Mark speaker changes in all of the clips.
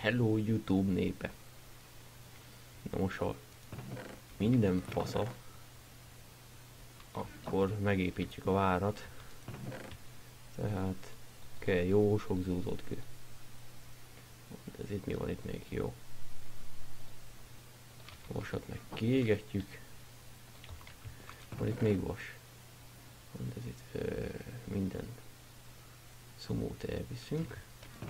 Speaker 1: Hello YouTube népe. Na most, ha minden fasza, akkor megépítjük a várat. Tehát kell jó sok zúzott kő. Ez itt mi van itt még? Jó. Vasat meg kiégetjük. Van itt még vas. Ez itt minden szomót elviszünk.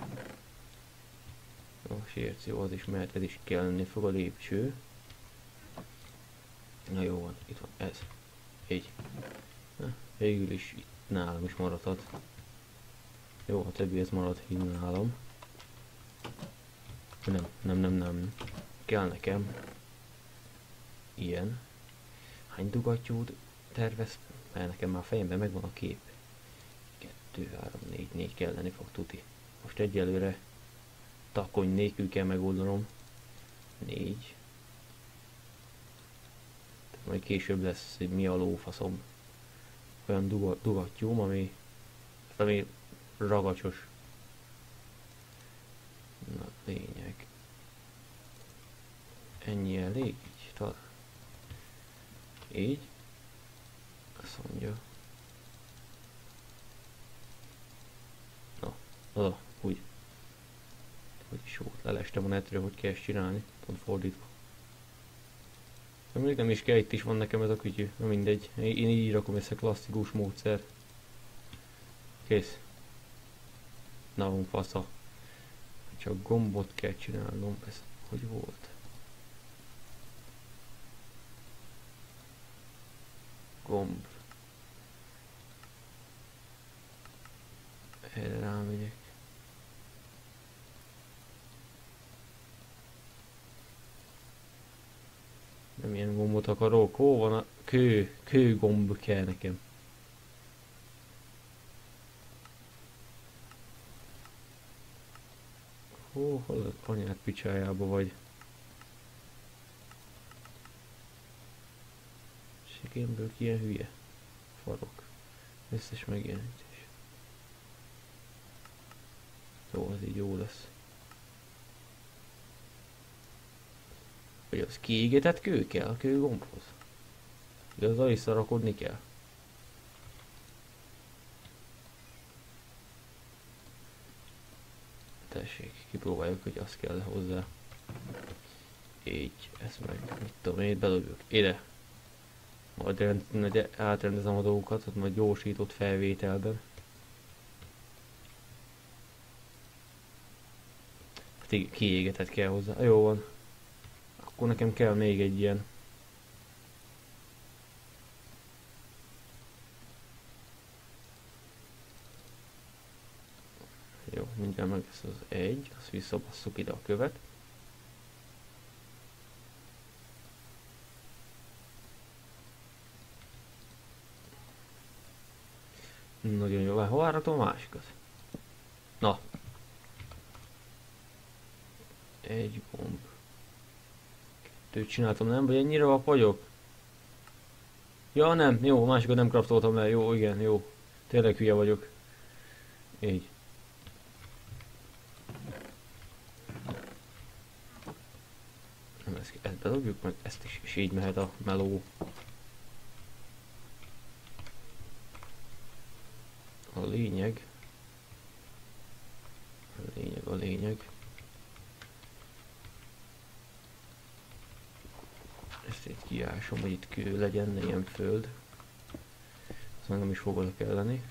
Speaker 1: A sérció az is mehet, ez is kellene fog a lépcső. Na jó van, itt van ez. Így. Na, végül is itt nálam is maradhat. Jó, a többi ez marad így nálam. Nem. Kell nekem ilyen. Hány dugattyút tervez? Mert nekem már fejemben megvan a kép. 2, 3, 4 kelleni fog tuti. Most egyelőre takony nélkül kell megoldanom. 4. Tehát majd később lesz mi a lófaszom. Olyan dugattyúm, ami ragacsos. Na, lényeg. Ennyi elég? Így, talán. Így. Azt mondja. Na, úgy. Hogy is volt, lelestem a netről, hogy kell ezt csinálni. Pont fordítva. De még nem is kell, itt is van nekem ez a kütyű. Na mindegy. Én így rakom össze klasszikus módszer. Kész. Nálunk fasza. Csak gombot kell csinálnom. Ez hogy volt? Gomb. Erre rámegyek. Nem ilyen gombot akarok. Hol van a kőgomb kell nekem. Hol az anyád picsájába vagy? Segémből ki ilyen hülye? Farok. Összes megjelenítés. Jó, az így jó lesz. Hogy az kiégetett kő kell a kőgombhoz? Azzal is szarakodni kell. Tessék, kipróbáljuk, hogy az kell hozzá. Így, ezt meg, mit tudom én, belövök. Ide! Majd átrendezem a dolgokat, ott majd gyorsított felvételben. Kiégetett kell hozzá. Jó van. Akkor nekem kell még egy ilyen. Jó, mindjárt meg lesz az egy. Azt visszabasszuk ide a követ. Nagyon jó. Hol áratom a másikat? Na. Egy gomb. Kettőt csináltam, nem? Vagy ennyire vak vagyok? Ja, nem. Jó, másikat nem craftoltam le. Jó, igen, jó. Tényleg hülye vagyok. Így. Nem, ezt bedobjuk meg, ezt is, és így mehet a meló. A lényeg. A lényeg. Ezt itt kiásom, hogy itt kő legyen, ne ilyen föld. Azt meg nem is fog oda kelleni.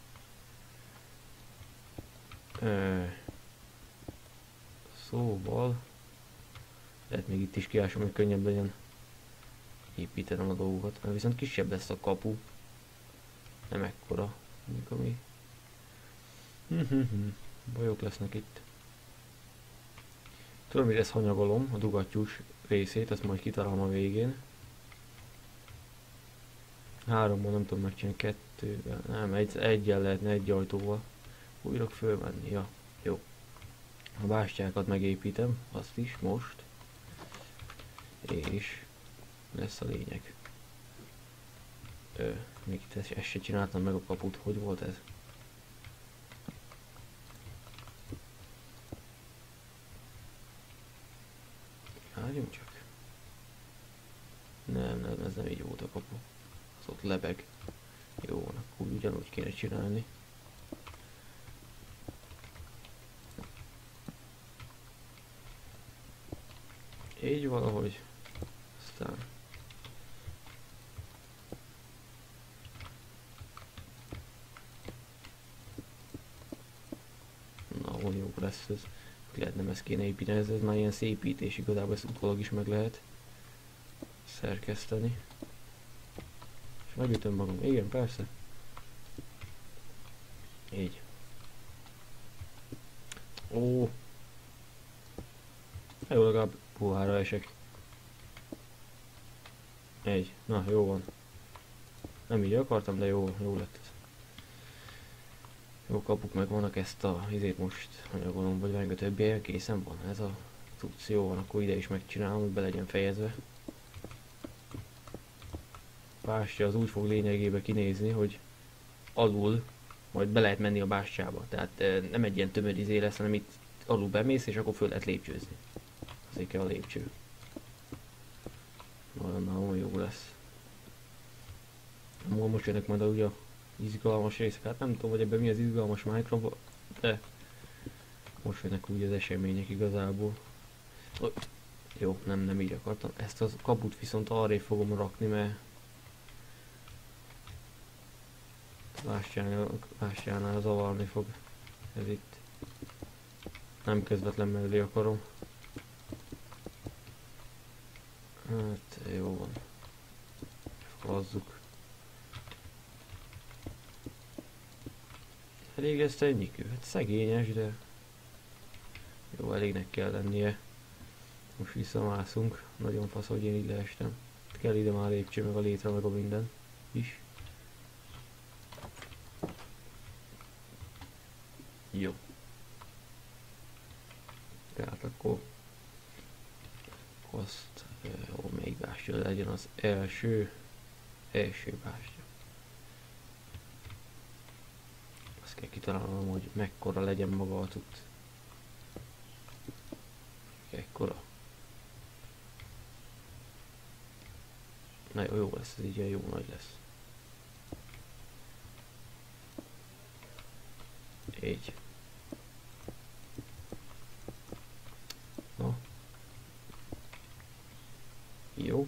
Speaker 1: Szóval lehet még itt is kiásom, hogy könnyebb legyen építenem a dolgokat, mert viszont kisebb lesz a kapu. Nem ekkora, mondjuk ami. Bajok lesznek itt. Tudom, hogy ezt hanyagolom, a dugattyús részét, ezt majd kitalálom a végén. 3-ból nem tudom megcsinálni, 2-vel, nem, egyen lehetne, egy ajtóval. Újra fölmenni, ja, jó. A bástyákat megépítem, azt is most. És lesz a lényeg. Még itt ezt se csináltam meg a kaput, hogy volt ez? Várjunk csak. Nem, ez nem így volt a kapu. Az ott lebeg. Jó, akkor ugyanúgy kéne csinálni. Így valahogy. Aztán... Na, hol jó lesz ez. Lehet nem ezt kéne építeni, ez már ilyen szépítés, igazából ezt utólag is meg lehet szerkeszteni. És megütöm magam, igen, persze. Így. Ó. Jó, legalább puhára esek. Egy. Na, jó van. Nem így akartam, de jó lett ez. Jó kapuk meg vannak, ezt a izét most anyagolom, vagy meg a többi helyen készen van. Ez a cucc jó van, akkor ide is megcsinálom, hogy be legyen fejezve. Bástya az úgy fog lényegében kinézni, hogy alul majd be lehet menni a bástyába. Tehát nem egy ilyen tömör izé lesz, hanem itt alul bemész, és akkor föl lehet lépcsőzni. Azért kell a lépcső. Nagyon jó lesz. Most jönnek majd ugye a izgalmas részek. Hát nem tudom, hogy ebben mi az izgalmas Minecraft, de most jönnek úgy az események igazából. Jó, nem így akartam. Ezt a kaput viszont arrébb fogom rakni, mert Bástyánál zavarni fog. Ez itt. Nem közvetlen mellé akarom. Hát jó van. Falazzuk. Elég ezt ennyi kő? Hát szegényes, de jó, elégnek kell lennie. Most visszamászunk. Nagyon fasz, hogy én így leestem. Kell ide már lépcső, meg a létre, meg a minden is. Jó. Tehát akkor azt, melyik bástya legyen az első bástya. Azt kell kitalálnom, hogy mekkora legyen maga a cucc. Ekkora. Na jó lesz, ez így jó nagy lesz. Így. Na. Jó.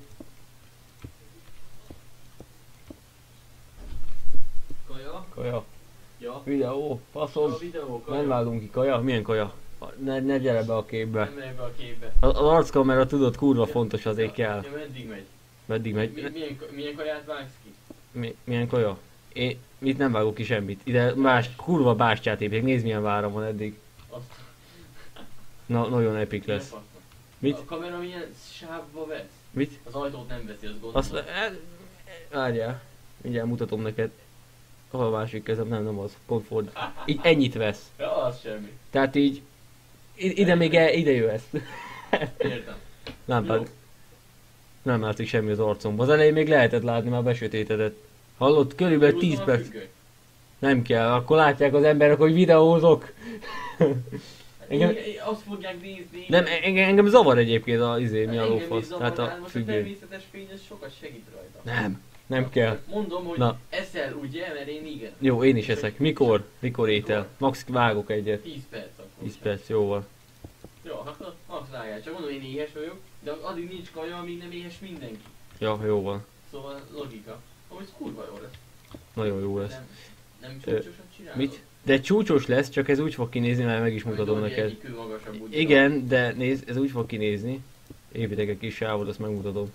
Speaker 1: Kaja.
Speaker 2: Ja.
Speaker 1: Videó, faszom. Nem vágunk ki, kaja. Milyen kaja? Ne gyere be a képbe.
Speaker 2: Nem megy be a képbe.
Speaker 1: Az arckamera tudod kurva fontos, azért kell.
Speaker 2: Ja, meddig megy?
Speaker 1: Meddig megy?
Speaker 2: Milyen kaját vágsz ki?
Speaker 1: Milyen kaja? Én mit nem vágok ki semmit. Ide kurva bástyát építek. Nézd milyen váram van eddig.
Speaker 2: Azt.
Speaker 1: Na, nagyon epik lesz. Mit?
Speaker 2: A kamera milyen sávba vesz?
Speaker 1: Mit?
Speaker 2: Az ajtót nem veszi, azt gondolom.
Speaker 1: Azt... Várjál. Mindjárt mutatom neked. Hol a másik kezem? Nem az. Pont ford. Így ennyit vesz.
Speaker 2: Ja, az semmi.
Speaker 1: Tehát így... Ide még ide jössz.
Speaker 2: Értem.
Speaker 1: Nem látszik semmi az arcomban. Az elején még lehetett látni, már besötétedett. Hallott? Körülbelül 10 perc. Nem kell, akkor látják az emberek, hogy videózok.
Speaker 2: Azt fogják nézni.
Speaker 1: Nem, engem zavar egyébként a mi a lófasz. Tehát a
Speaker 2: most
Speaker 1: függő.
Speaker 2: a természetes fény az sokat segít rajta.
Speaker 1: Nem kell.
Speaker 2: Mondom, hogy
Speaker 1: Na.
Speaker 2: eszel ugye, mert én igen.
Speaker 1: Jó, én is eszek. Mikor étel? Max vágok egyet.
Speaker 2: 10 perc akkor.
Speaker 1: 10 perc, jó van.
Speaker 2: Jó, akkor max vágál. Csak mondom, én éhes vagyok, de addig nincs kaja, amíg nem éhes mindenki.
Speaker 1: Ja, jó van.
Speaker 2: Szóval logika. Ahogy ez kurva jó lesz.
Speaker 1: Nagyon jó lesz.
Speaker 2: Nem csúcsosat csinálod?
Speaker 1: Mit? De csúcsos lesz, csak ez úgy fog kinézni, mert meg is mutatom neked.
Speaker 2: Úgy
Speaker 1: Igen, de nézd, ez úgy fog kinézni. Építek egy kis sávot, azt megmutatom.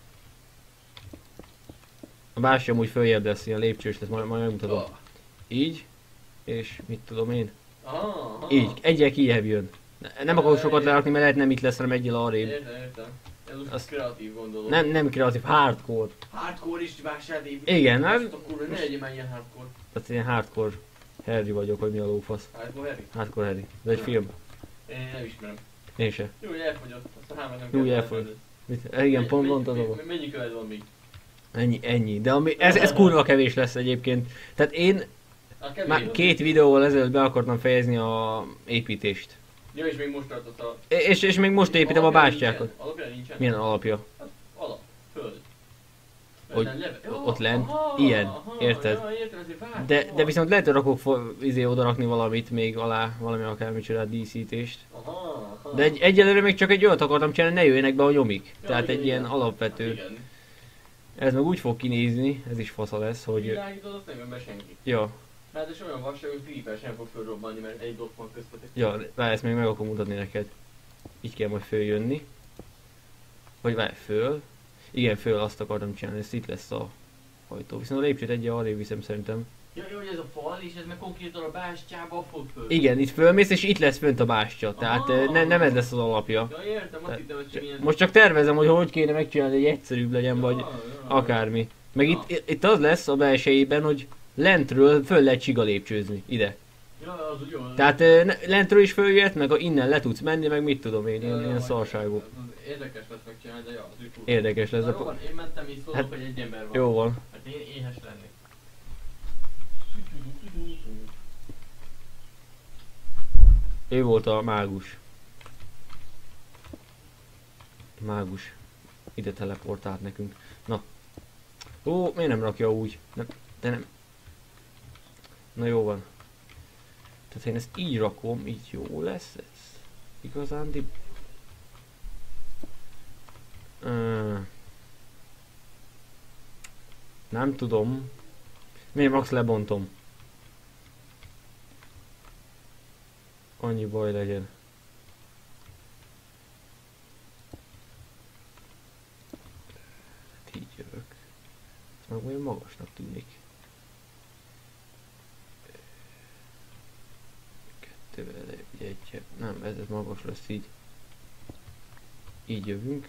Speaker 1: A bástya amúgy följebb lesz, ilyen lépcsős lesz, majd megmutatom.
Speaker 2: Oh.
Speaker 1: Így, és mit tudom én.
Speaker 2: Aha.
Speaker 1: Így, egyel kijebb jön. Nem akarok sokat lerakni, mert lehet nem itt lesz, hanem egyel arrébb.
Speaker 2: Értem. Ez most kreatív gondolom.
Speaker 1: Nem kreatív, hardcore.
Speaker 2: Hardcore is vásárt épít.
Speaker 1: Igen,
Speaker 2: hát. Akkor ne legyen már ilyen hardcore.
Speaker 1: Tehát ilyen hardcore Harry vagyok, vagy mi a lófasz.
Speaker 2: Hardcore Harry?
Speaker 1: Hardcore Harry. Ez egy film.
Speaker 2: Én nem ismerem.
Speaker 1: Én se.
Speaker 2: Jó, hogy elfogyott. Azt a hámat nem
Speaker 1: Jó,
Speaker 2: kell
Speaker 1: elfogyott. Igen, pont az a...
Speaker 2: Mennyi követ van még?
Speaker 1: Ennyi. De ez kurva kevés lesz egyébként. Tehát én már 2 videóval ezelőtt be akartam fejezni a építést.
Speaker 2: Ja, és még most tartott a...
Speaker 1: És még most építem a
Speaker 2: Alapja
Speaker 1: bástyákat.
Speaker 2: nincsen? Alapja nincsen?
Speaker 1: Milyen alapja?
Speaker 2: Alap. Föld.
Speaker 1: Hogy
Speaker 2: Jó,
Speaker 1: ott lent?
Speaker 2: aha,
Speaker 1: Ilyen.
Speaker 2: aha,
Speaker 1: Érted?
Speaker 2: Ja, értem, azért várj,
Speaker 1: De viszont lehet, hogy rakok oda rakni valamit még alá, valami akármicsoda díszítést.
Speaker 2: Aha.
Speaker 1: De egyelőre még csak egy olyat akartam csinálni, ne jöjjenek be a nyomik.
Speaker 2: Ja,
Speaker 1: Tehát
Speaker 2: igen,
Speaker 1: egy ilyen
Speaker 2: igen.
Speaker 1: alapvető.
Speaker 2: Igen.
Speaker 1: Ez meg úgy fog kinézni, ez is fasza lesz, hogy...
Speaker 2: Világítod, azt nem jön be senki.
Speaker 1: Ja,
Speaker 2: Hát és olyan vastag, hogy creeper sem fog fölrobbanni, mert egy blokk van köztetek.
Speaker 1: ja, várj, ezt még meg akarom mutatni neked. Így kell majd följönni. Vagy várj, föl. Igen, föl azt akartam csinálni, ez itt lesz a ajtó. Viszont a lépcsőt egyre arrébb viszem szerintem.
Speaker 2: Ja, jó, hogy ez a fal, és ez meg konkrétan a bástyába fog föl.
Speaker 1: Igen, itt fölmész és itt lesz fönt a bástya. Tehát nem ez lesz az alapja.
Speaker 2: Ja, értem, azt hittem, hogy csak ilyen...
Speaker 1: Most csak tervezem, hogy kéne megcsinálni, hogy egyszerűbb legyen, vagy akármi. Meg
Speaker 2: Ja.
Speaker 1: itt az lesz a belsejében, hogy lentről föl lehet csiga lépcsőzni, ide.
Speaker 2: Ja, az úgy jó.
Speaker 1: Tehát lentről is följöhet, meg innen le tudsz menni, meg mit tudom én, ilyen szarságok.
Speaker 2: Érdekes lesz megcsinálni, de ja, az úgy cool.
Speaker 1: Érdekes lesz.
Speaker 2: Na, jó van, én mentem így szólok,
Speaker 1: Hát,
Speaker 2: hogy egy ember van.
Speaker 1: Jó van.
Speaker 2: Hát én éhes lennék.
Speaker 1: Ő volt a mágus. Mágus. Ide teleportált nekünk. Na. Ó, miért nem rakja úgy? De nem. Na jó van. Tehát én ezt így rakom, így jó lesz ez. Igazán nem tudom. Miért max lebontom? Annyi baj legyen. Hát így jövök. Ez meg olyan magasnak tűnik. Kettővel egy. Nem, ez magas lesz így. Így jövünk.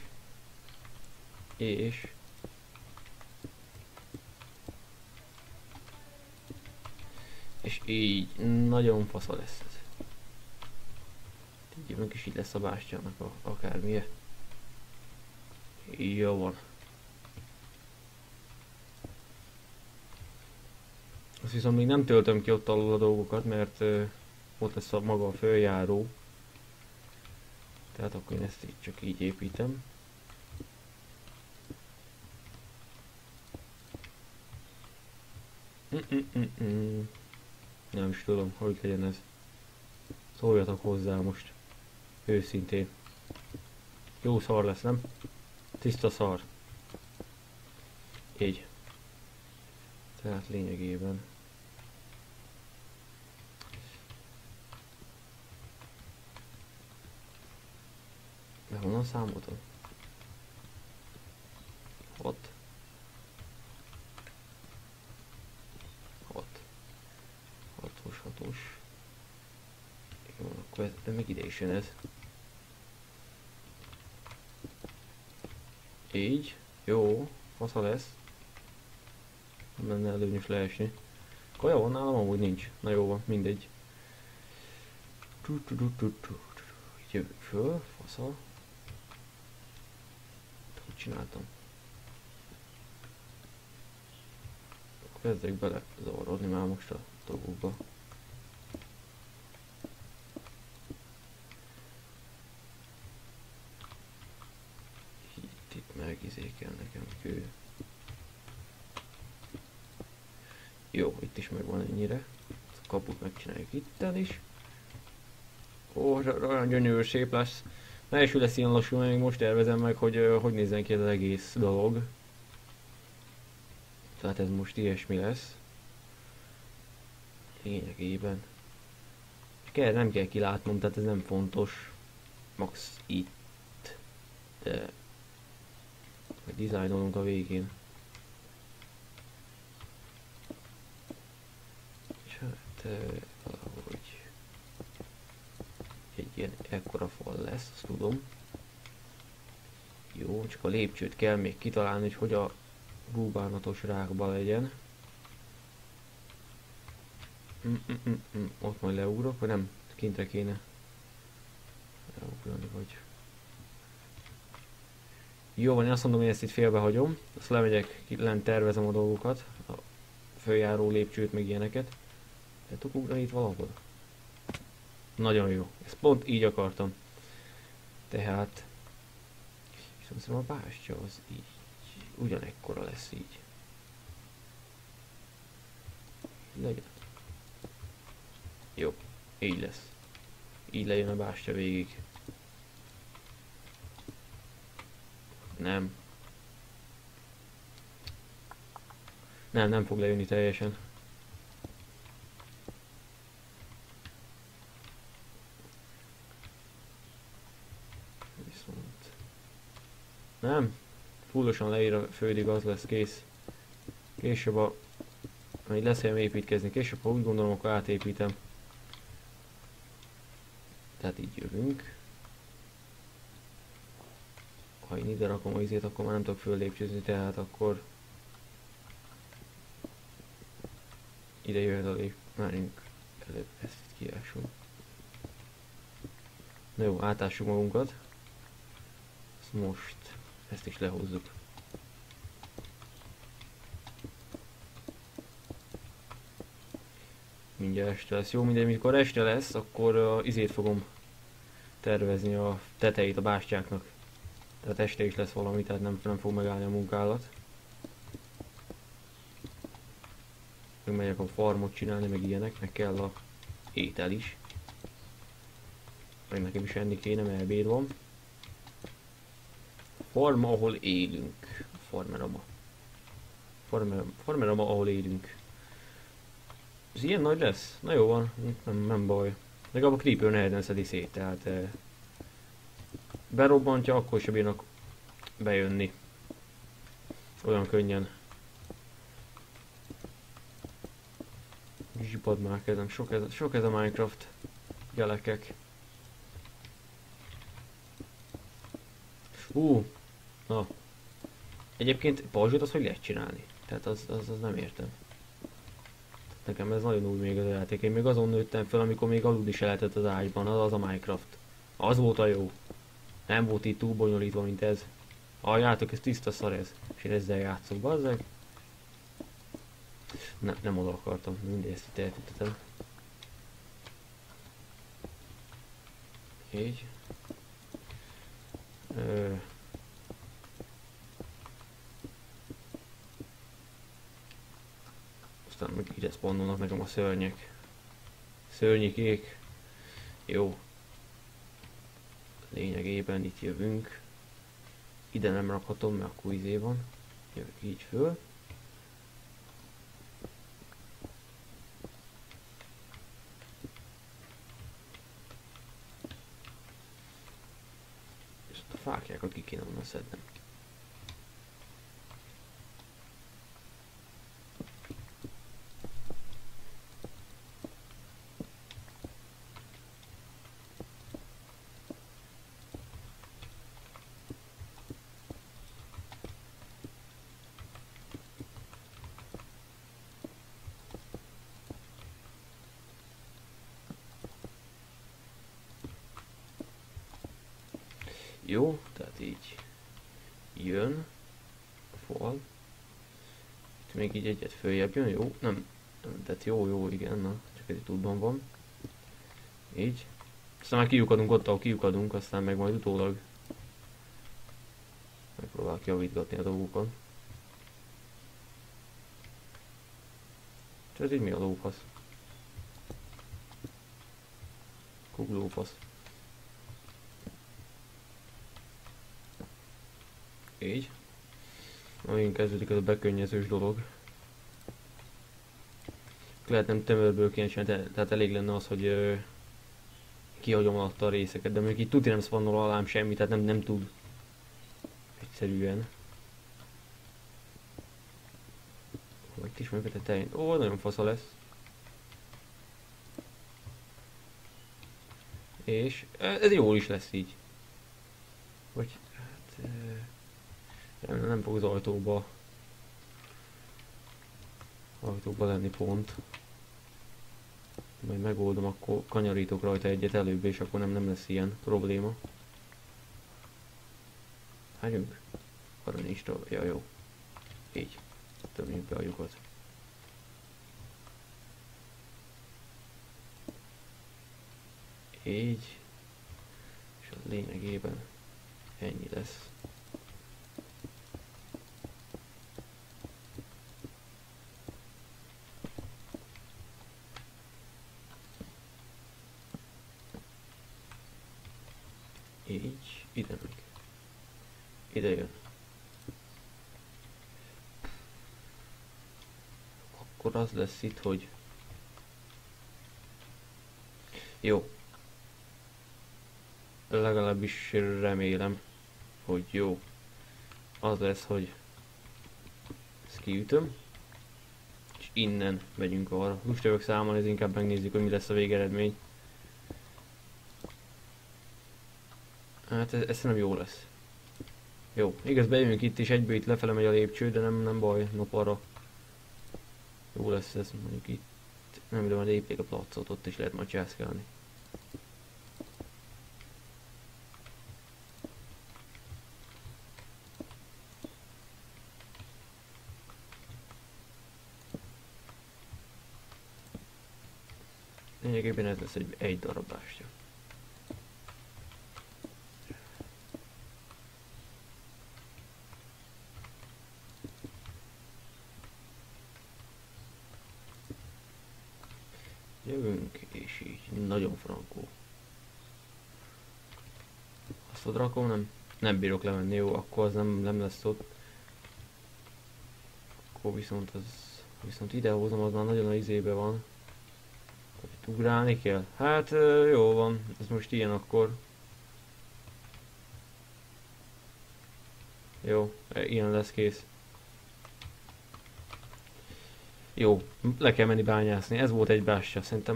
Speaker 1: És így nagyon fasza lesz ez. Így jövünk és így lesz a bástyának akármilyen. Jó van. Azt viszont még nem töltöm ki ott alul a dolgokat, mert ott lesz a maga a följáró. Tehát akkor én ezt így csak így építem. Nem is tudom, hogy legyen ez. Szóljatok hozzá most. Őszintén. Jó szar lesz, nem? Tiszta szar. Így. Tehát lényegében. De honnan számoltam? 6. 6-os. Jó, akkor ez még ide is jön ez. Így. Jó. Fasza lesz. Nem lenne előnyös leesni. Kaja van nálam, amúgy nincs. Na jó van, mindegy. Így jövök föl. Fasza. Hogy csináltam? Kezdek bele zavarodni már most a dolgokba. Itt megizékel nekem kő. Jó, itt is megvan ennyire. A kaput megcsináljuk itten is. Ó, olyan gyönyörű szép lesz. Első lesz ilyen lassú, mert még most tervezem meg, hogy nézzen ki ez az egész dolog. Tehát ez most ilyesmi lesz. Lényegében. És nem kell kilátnom, tehát ez nem fontos. Max itt. De... Hogy dizájnolunk a végén. És hát... valahogy... Egy ilyen ekkora fal lesz, azt tudom. Jó, csak a lépcsőt kell még kitalálni, hogy a búbánatos rákba legyen. Ott majd leugrok, vagy nem? Kintre kéne leugrani, vagy... Jó van, én azt mondom, hogy ezt itt félbehagyom. Azt lemegyek, lent tervezem a dolgokat. A följáró lépcsőt, meg ilyeneket. Le tudok ugrani itt valahol? nagyon jó. Ezt pont így akartam. Tehát... Viszont szerintem a bástya az így... Ugyanekkora lesz így. Legyen. Jó, így lesz. Így lejön a bástya végig. Nem. Nem fog lejönni teljesen. Viszont... Nem. Fullosan leír a fődig, az lesz kész. Később majd lesz helyem építkezni. Később, ha úgy gondolom, akkor átépítem. Tehát így jövünk. Ha én ide rakom a izét, akkor már nem tudok föllépcsőzni, tehát akkor... Ide jöhet a lép... Várjunk, előbb ezt kiássuk. Na jó, átássuk magunkat. Ezt most... Ezt is lehozzuk. Mindjárt este lesz. Jó, mindegy, mikor este lesz, akkor izét fogom tervezni a tetejét a bástyáknak. Tehát este is lesz valami, tehát nem fog megállni a munkálat. Meg megyek a farmot csinálni, meg ilyenek, meg kell a étel is. Meg nekem is enni kéne, mert ebéd van. Farm, ahol élünk. Farmerama. Farmerama, ahol élünk. Ez ilyen nagy lesz? Na jó van, nem baj. Legalább a creeper nehezen szedi szét, tehát... berobbantja, akkor sem bírnak bejönni. Olyan könnyen. Zsipad már kezem, sok ez a Minecraft. Gyerekek. Na. Egyébként pajzsot az hogy lehet csinálni? Tehát az nem értem. Nekem ez nagyon új még az a játék. Én még azon nőttem fel, amikor még aludni se lehetett az ágyban, az a Minecraft. Az volt a jó. Nem volt így túl bonyolítva, mint ez. Halljátok, ez tiszta szar ez. És én ezzel játszok, bazzeg. Nem oda akartam, mindegy, ezt itt eltűntetem. Így. Aztán meg ide spawnolnak nekem a szörnyek. Szörnyikék. Jó. Lényegében itt jövünk. Ide nem rakhatom, mert akkor izé van. Jövök így föl. És a fákjákat ki kéne onnan szednem. Jó, tehát így jön a fal. Itt még így egyet följebb jön, jó? Nem, tehát jó, igen, na, csak ez itt útban van. Így. Aztán már kiukadunk ott, ahol kiukadunk, aztán meg majd utólag megpróbálok javítgatni a dolgokon. És ez így mi a lófasz? Kuglófasz. Így. Megint kezdődik ez a bekönnyezős dolog. Lehet nem tömörből kéne csinálni, tehát elég lenne az, hogy kihagyom alatta a részeket, de mondjuk itt tuti nem spannol alám semmi, tehát nem tud. Egyszerűen. Vagy kis meg a tetején. Ó, nagyon fasza lesz. És ez jól is lesz így. Vagy hát... nem fog az ajtóba lenni pont. Majd megoldom, akkor kanyarítok rajta egyet előbb, és akkor nem lesz ilyen probléma. Hagyjunk? Arra nincs tovább. Ja, jó. Így. Tömjük be a lyukat. így, és az lényegében ennyi lesz. Így, ide meg. Ide jön. Akkor az lesz itt, hogy jó. Legalábbis remélem, hogy jó. Az lesz, hogy ezt kiütöm, és innen megyünk arra. Most jövök számolni, ez inkább megnézzük, hogy mi lesz a végeredmény. Hát ez szerintem jó lesz. Jó, igaz, bejövünk itt és egyből itt lefele megy a lépcső, de nem baj, arra jó lesz ez, mondjuk itt nem tudom, lépjék a placot, ott is lehet majd császkálni. Lényegében ez lesz egy darab bástya. Jövünk, és így nagyon frankó. Azt ott rakom, nem bírok lemenni, jó, akkor az nem lesz ott. Akkor viszont idehozom, az már nagyon a izébe van. Itt ugrálni kell? Hát jó van, ez most ilyen akkor. Jó, ilyen lesz, kész. Jó, le kell menni bányászni, ez volt egy bástya, szerintem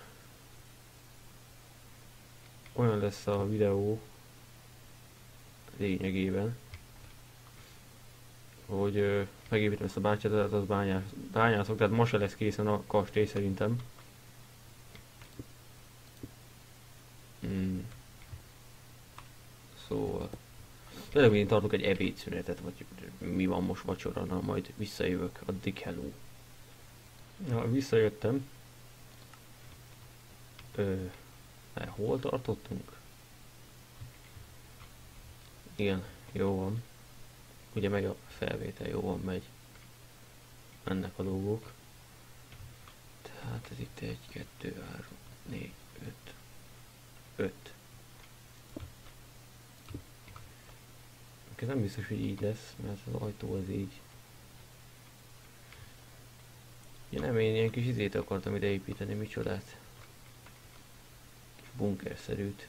Speaker 1: olyan lesz a videó lényegében, hogy megépítem ezt a bástyát, az bányászok, tehát most se lesz készen a kastély szerintem. Szóval tényleg én tartok egy ebédszünetet, vagy mi van most vacsora, na majd visszajövök, addig hello. Ja, visszajöttem. Hol tartottunk? Igen, jó van. Ugye megy a felvétel, jó van, megy. Mennek a dolgok. Tehát ez itt 1, 2, 3, 4, 5. Ez nem biztos, hogy így lesz, mert az ajtó az így. Ja, nem, én ilyen kis izét akartam ide építeni, micsodát. Kis bunkerszerűt.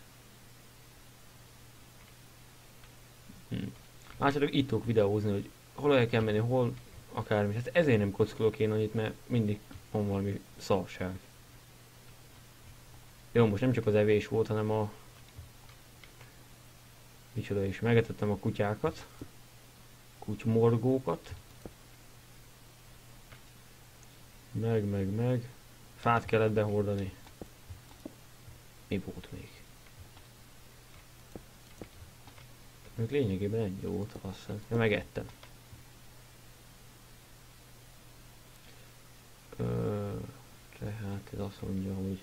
Speaker 1: Látjátok, itt tudok videózni, hogy hol el kell menni, hol akármi. Hát ezért nem kockulok én annyit, mert mindig van valami szarság. Jó, most nem csak az evés volt, hanem a... Micsoda is, megetettem a kutyákat. Kutymorgókat. Meg. Fát kellett behordani. Mi volt még? Még lényegében ennyi volt, azt hiszem. Ja, megettem. Tehát ez azt mondja, hogy...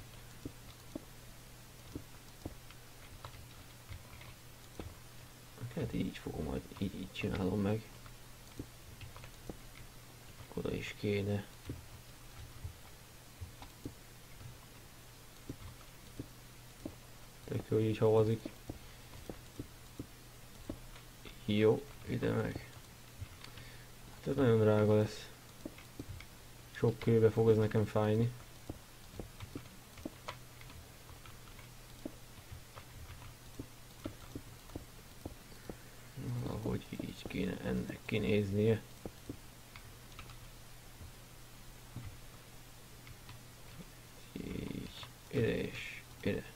Speaker 1: Hát így fogom, majd így csinálom meg. Oda is kéne. Tök jó, hogy így havazik. Jó, ide meg. Hát ez nagyon drága lesz. Sok kőbe fog ez nekem fájni. Valahogy így kéne ennek kinéznie. Így, ide és ide.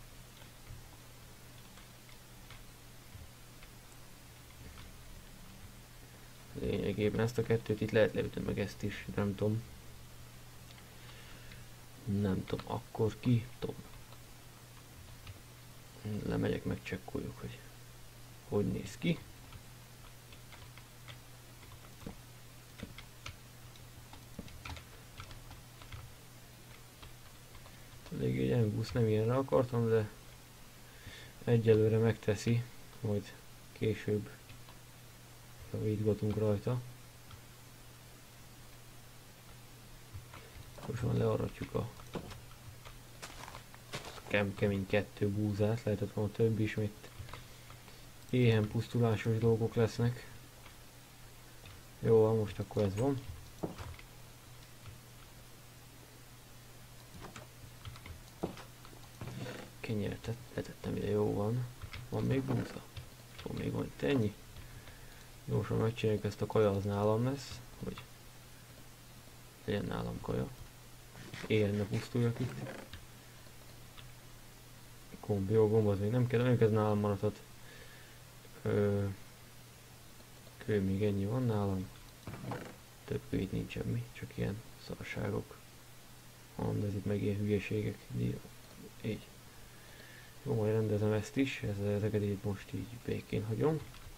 Speaker 1: Lényegében ezt a kettőt itt lehet leütni, meg ezt is, nem tudom. Nem tudom, akkor ki tudom. Lemegyek, megcsekkoljuk, hogy néz ki. eléggé gyenge busz, nem ilyenre akartam, de egyelőre megteszi, majd később javítgatunk rajta. Most már learatjuk a kemény 2 búzát, lehetett volna több is, mert éhen pusztulásos dolgok lesznek. Jó, most akkor ez van. Kenyertet letettem ide, jó van. Van még búza? Jó, még van itt ennyi. Gyorsan megcsináljuk ezt a kaja, az nálam lesz, hogy legyen nálam kaja. Éhen ne pusztuljak itt. Jó, gomb az még nem kell, mondjuk ez nálam maradhat. Kő még ennyi van nálam. Több kő itt nincs semmi, csak ilyen szarságok. Van, de ez itt meg ilyen hülyeségek. Így. Jó, majd rendezem ezt is, ezeket itt most így békén hagyom.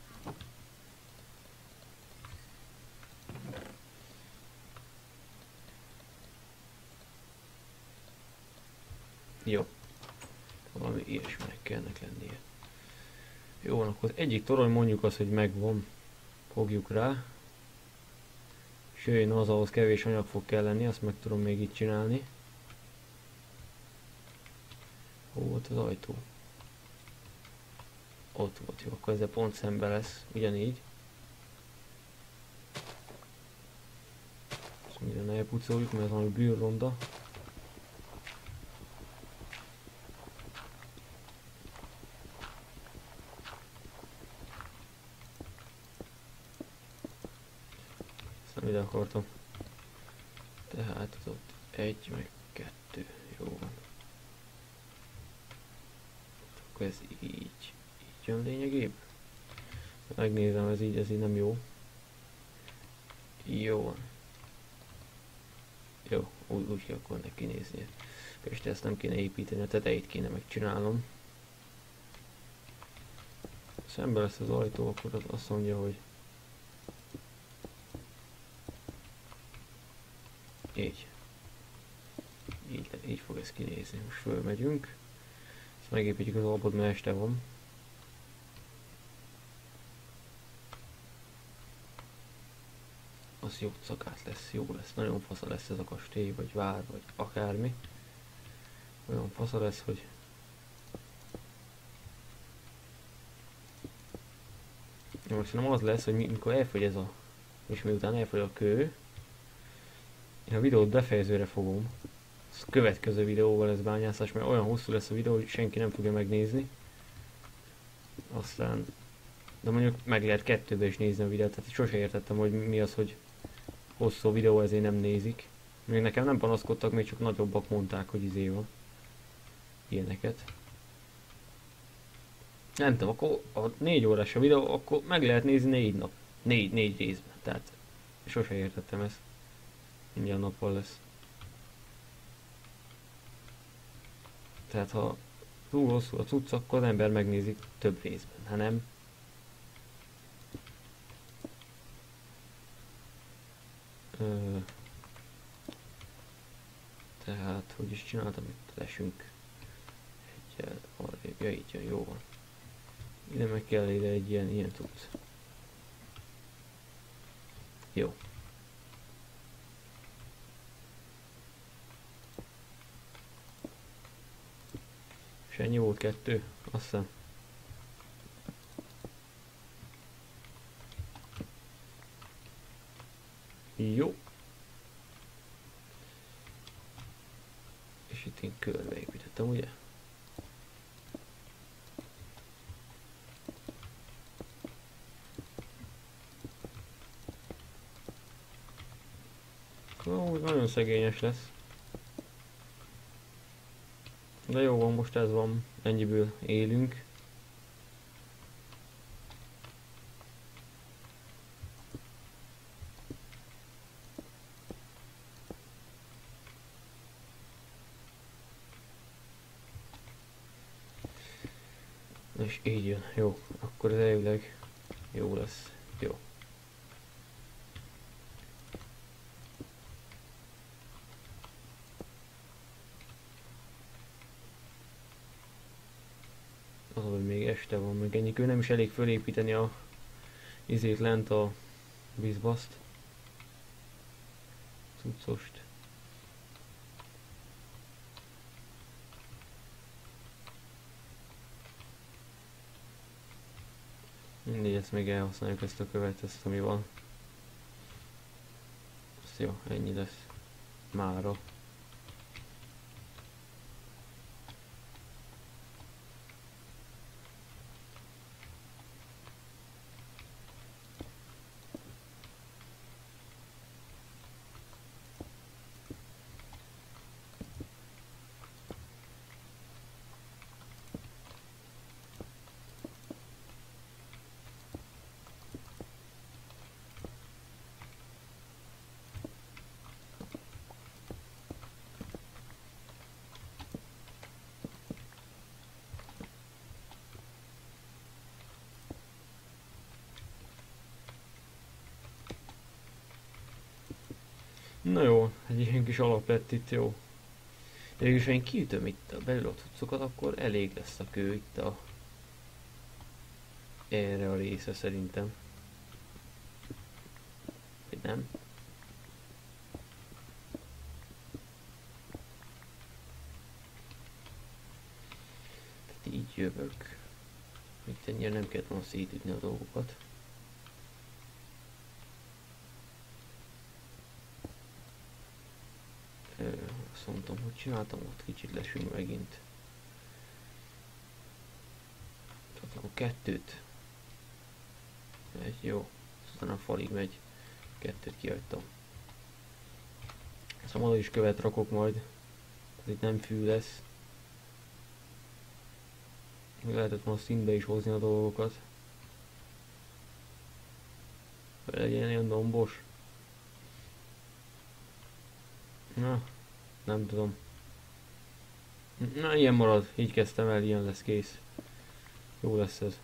Speaker 1: Jó. Valami ilyesminek kellene lennie. Jó, akkor az egyik torony mondjuk azt, hogy megvan. Fogjuk rá. És jöjjön az, ahhoz kevés anyag fog kelleni, azt meg tudom még itt csinálni. Hol volt az ajtó? Ott volt, jó, akkor ezzel pont szembe lesz, ugyanígy. Ezt minden elpucoljuk, mert ez valami bűrronda. Ezt nem ide akartam. Tehát az ott 1 meg 2, jó van. Akkor ez így jön lényegében. Megnézem, ez így nem jó. Jó van. Jó, úgy kell akkor neki néznie. Persze ezt nem kéne építeni, a tetejét kéne megcsinálnom. Szembe lesz az ajtó, akkor az azt mondja, hogy így. Így fog ez kinézni. Most fölmegyünk. Ezt megépítjük az alapot, mert este van. Az jó szakát lesz, jó lesz. Nagyon fasza lesz ez a kastély, vagy vár, vagy akármi. Olyan fasza lesz, hogy most nem az lesz, hogy mikor elfogy ez a, és miután elfogy a kő, én a videót befejezőre fogom. Ez a következő videóval lesz bányászás, mert olyan hosszú lesz a videó, hogy senki nem fogja megnézni. Aztán, de mondjuk meg lehet 2-be is nézni a videót, tehát sose értettem, hogy mi az, hogy hosszú videó, ezért nem nézik. Még nekem nem panaszkodtak, még csak nagyobbak mondták, hogy izé van. Ilyeneket. Nem tudom, akkor a 4 órás a videó, akkor meg lehet nézni 4 nap. 4 részben, tehát sose értettem ezt. Mindjárt nappal lesz. Tehát ha túl hosszú a cucc, akkor az ember megnézi több részben, ha nem. Tehát, hogy is csináltam, itt lesünk egyel arrébb, ja így jön, jó van. Ide meg kell ide egy ilyen cucc. Jó. És ennyi volt 2, azt hiszem. Jó. És itt én körbe építettem, ugye? Nagyon szegényes lesz. De jó van, most ez van, ennyiből élünk. És így jön, jó, akkor ez elvileg jó lesz, jó. este van, meg ennyi kő, nem is elég fölépíteni a izét lent a vízbaszt. Cuccost. Mindegy, ezt még elhasználjuk ezt a követ, ezt ami van. Azt jó, ennyi lesz mára. Na jó, egy ilyen kis alap lett itt, jó. Végülis, ha én kiütöm itt a belül a cuccokat, akkor elég lesz a kő itt a... erre a része szerintem. Vagy nem? Tehát így jövök. Itt ennyire nem kellett volna szétütni a dolgokat. Azt mondtam, hogy csináltam, ott kicsit lesünk megint. Tehát akkor kettőt. Egy jó. Aztán a falig megy. Kettőt kihagytam. Szóval oda is követ rakok majd. Ez itt nem fű lesz. Lehetett volna színbe is hozni a dolgokat. Hogy legyen ilyen dombos. Na, nem tudom. Na, ilyen marad. Így kezdtem el, ilyen lesz, kész. Jó lesz ez.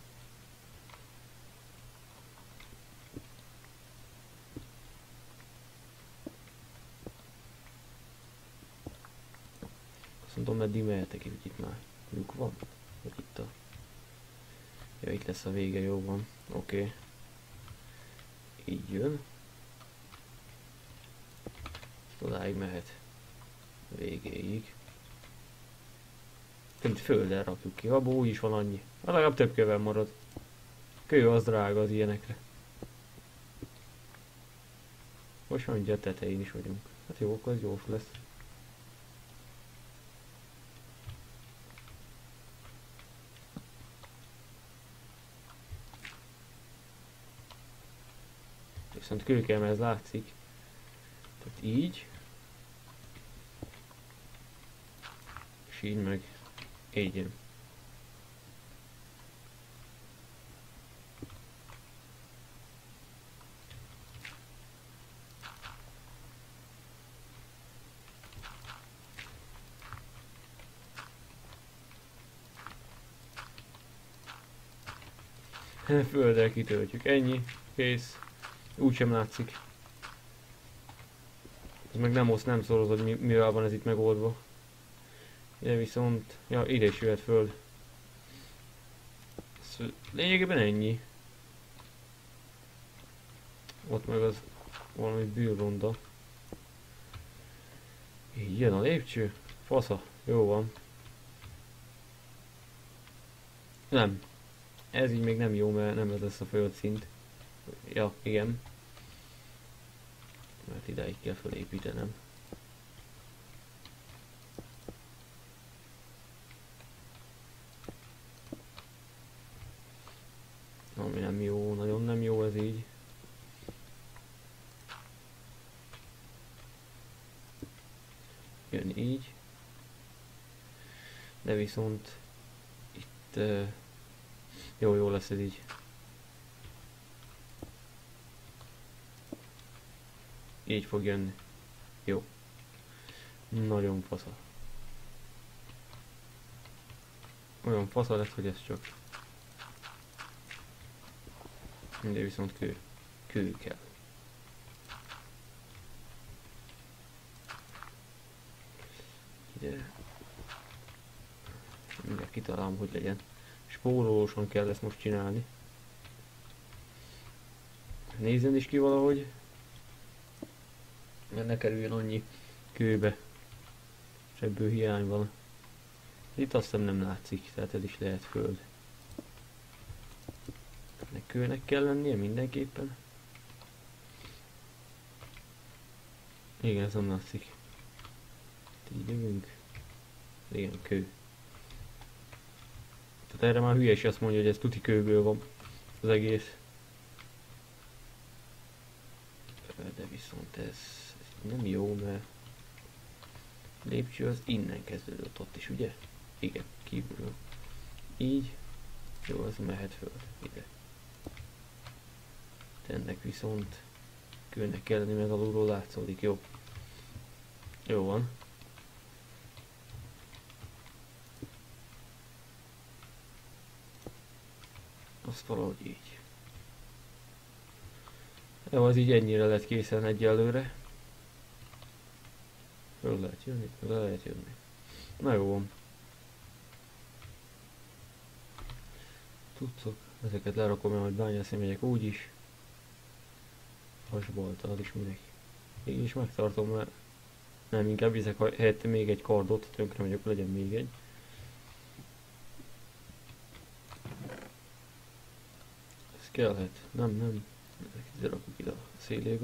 Speaker 1: Azt mondom, meddig mehetek, hogy itt már lyuk van. Vagy itt a... Ja, itt lesz a vége, jó van. Oké. Így jön. Odáig mehet. Végéig. Mint földdel rakjuk ki. Abból úgyis van annyi. Legalább több kövel marad. Kő az drága az ilyenekre. Most mondja, a tetején is vagyunk. Hát jó, akkor ez gyors lesz. Viszont kő kell, mert ez látszik. Tehát így. És így meg. Így jön. Földdel kitöltjük. Ennyi. Kész. Úgy sem látszik. Ez meg nem osz, nem szoroz, hogy mivel van ez itt megoldva. Ide viszont... Ja, ide is jöhet föld. Ez lényegében ennyi. Ott meg az valami bűrronda. Így jön a lépcső. Fasza. Jó van. Nem. Ez így még nem jó, mert nem ez lesz a földszint. Ja, igen. Mert idáig kell felépítenem. Ami nem jó, nagyon nem jó ez így. Jön így. De viszont itt jó lesz ez így. Így fog jönni. Jó. Nagyon fasza. Olyan fasza lesz, hogy ez csak. De viszont kő kell. Ide. Mindjárt kitalálom, hogy legyen. És spórolósan kell ezt most csinálni. Nézzen is ki valahogy. Mert ne kerüljön annyi kőbe. És ebből hiány van. Itt azt hiszem nem látszik, tehát ez is lehet föld. Ennek kőnek kell lennie mindenképpen. Igen, ez nem látszik. Így jövünk. Igen, kő. Tehát erre már hülyes azt mondja, hogy ez tuti kőből van az egész. De viszont ez nem jó, mert lépcső az innen kezdődött ott is, ugye? Igen, kívülről. Így. Jó, az mehet föl ide. Ennek viszont kőnek kell lenni, mert alulról látszódik, jó. Jó van. Azt valahogy így. Jó, az így ennyire lett készen egyelőre. Föl lehet jönni, le lehet jönni. Na jó van. Tudszok, ezeket lerakom, majd bányászni megyek úgyis. Hasbalta, az is minek. Így is megtartom, mert nem, inkább viszek helyette még egy kardot, tönkre megyek, legyen még egy. Ez kellhet, nem. Ezeket rakjuk ide a szélébe.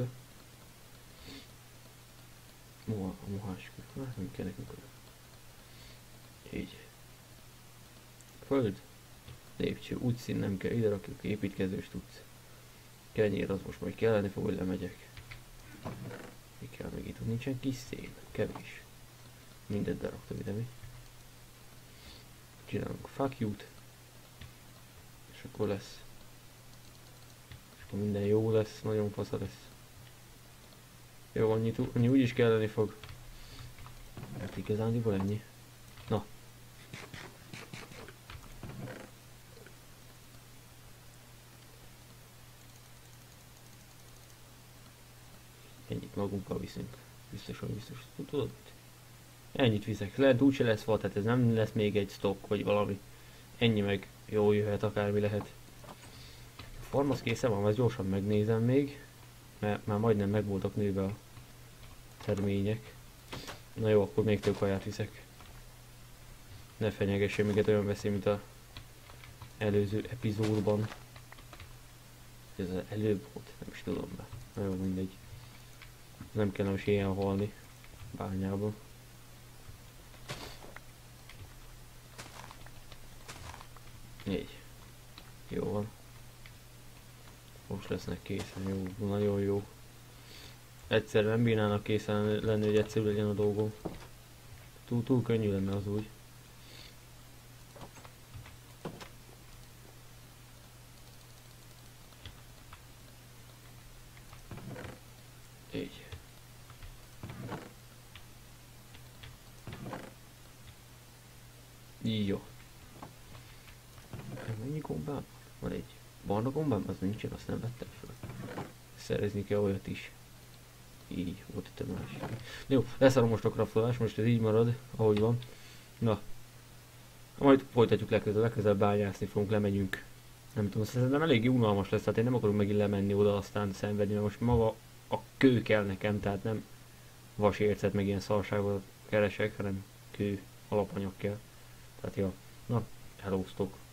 Speaker 1: A moháskő, hát nem kell nekünk olyan. Így. Föld. Lépcső, útszín nem kell, ide rakjuk, építkezős tudsz. Kenyér az most majd kelleni fog, hogy lemegyek. Mi kell még itt? Nincsen kis szén, kevés. Mindent beraktam ide mi. Csinálunk fuck you-t. És akkor lesz. És akkor minden jó lesz, nagyon fasza lesz. Jó, annyi úgyis kelleni fog. Hát igazándiból ennyi. Na. Ennyit magunkkal viszünk. Biztosan. Tudod? Ennyit viszek. Lehet úgyse lesz fa, tehát ez nem lesz még egy stock vagy valami. Ennyi meg jó jöhet, akármi lehet. A farm az készen van, ezt gyorsan megnézem még. Mert már majdnem meg voltak nőve a termények. Na jó, akkor még több kaját viszek. Ne fenyegessél minket olyan veszély, mint az előző epizódban. Ez az előbb volt, nem is tudom be. Na jó, mindegy. Nem kell most ilyen halni bányában. Így. Jó van. Most lesznek készen, jó, nagyon jó. Egyszer nem bírnának készen lenni, hogy egyszerű legyen a dolgom. Túl könnyű lenne az úgy. Így. Jó. Mennyi gombám? Van egy barna gombám? Az nincsen, azt nem vettem föl. Szerezni kell olyat is. Így, volt itt a másik. Jó, leszarom most a craftolás, most ez így marad, ahogy van. Na. Majd folytatjuk legközelebb bányászni fogunk, lemegyünk. Nem tudom, szerintem elég unalmas lesz, tehát én nem akarok megint lemenni oda, aztán szenvedni, mert most maga a kő kell nekem, tehát nem vasércet meg ilyen szarságot keresek, hanem kő alapanyag kell. Tehát ja, na, helóztok.